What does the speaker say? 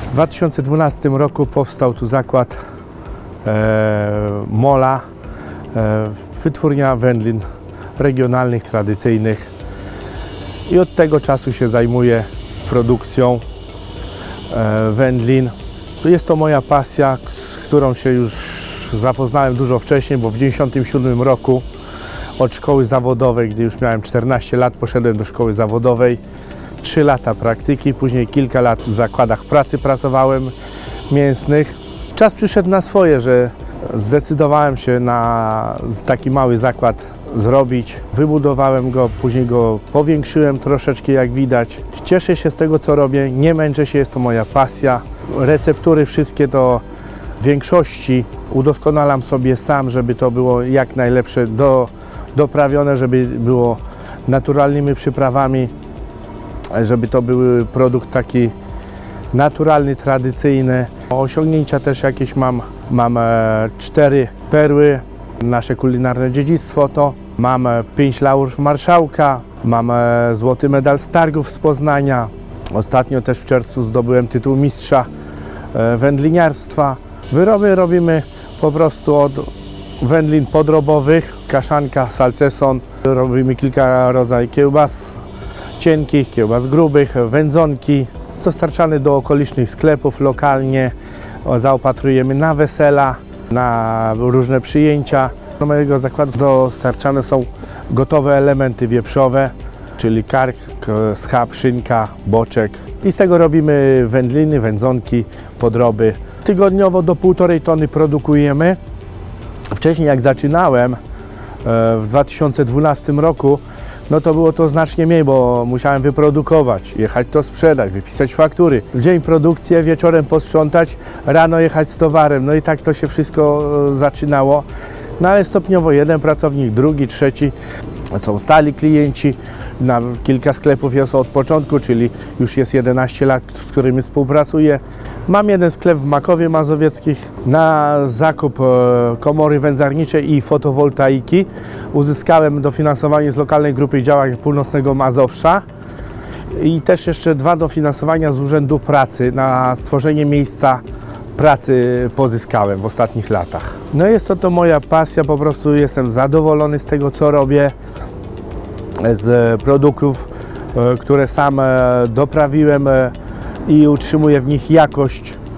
W 2012 roku powstał tu zakład MOLA, wytwórnia wędlin regionalnych, tradycyjnych, i od tego czasu się zajmuję produkcją wędlin. Jest to moja pasja, z którą się już zapoznałem dużo wcześniej, bo w 1997 roku od szkoły zawodowej, gdy już miałem 14 lat, poszedłem do szkoły zawodowej. 3 lata praktyki, później kilka lat w zakładach pracy pracowałem, mięsnych. Czas przyszedł na swoje, że zdecydowałem się na taki mały zakład zrobić. Wybudowałem go, później go powiększyłem troszeczkę, jak widać. Cieszę się z tego, co robię, nie męczę się, jest to moja pasja. Receptury wszystkie to w większości udoskonalam sobie sam, żeby to było jak najlepsze doprawione, żeby było naturalnymi przyprawami, żeby to był produkt taki naturalny, tradycyjny. Osiągnięcia też jakieś mam. Mam 4 perły, nasze kulinarne dziedzictwo to. Mam 5 laurów marszałka, mam złoty medal z targów z Poznania. Ostatnio też w czerwcu zdobyłem tytuł mistrza wędliniarstwa. Wyroby robimy po prostu od wędlin podrobowych, kaszanka, salceson. Robimy kilka rodzajów kiełbas cienkich, kiełbas grubych, wędzonki. Dostarczane do okolicznych sklepów lokalnie. Zaopatrujemy na wesela, na różne przyjęcia. Do mojego zakładu dostarczane są gotowe elementy wieprzowe, czyli kark, schab, szynka, boczek. I z tego robimy wędliny, wędzonki, podroby. Tygodniowo do 1,5 tony produkujemy. Wcześniej jak zaczynałem w 2012 roku, no to było to znacznie mniej, bo musiałem wyprodukować, jechać to sprzedać, wypisać faktury. W dzień produkcję, wieczorem posprzątać, rano jechać z towarem. No i tak to się wszystko zaczynało. No ale stopniowo jeden pracownik, drugi, trzeci, są stali klienci. Na kilka sklepów jest od początku, czyli już jest 11 lat, z którymi współpracuję. Mam jeden sklep w Makowie Mazowieckich. Na zakup komory wędzarniczej i fotowoltaiki uzyskałem dofinansowanie z lokalnej grupy działań Północnego Mazowsza i też jeszcze 2 dofinansowania z Urzędu Pracy na stworzenie miejsca pracy pozyskałem w ostatnich latach. No jest to moja pasja, po prostu jestem zadowolony z tego, co robię, z produktów, które sam doprawiłem i utrzymuję w nich jakość.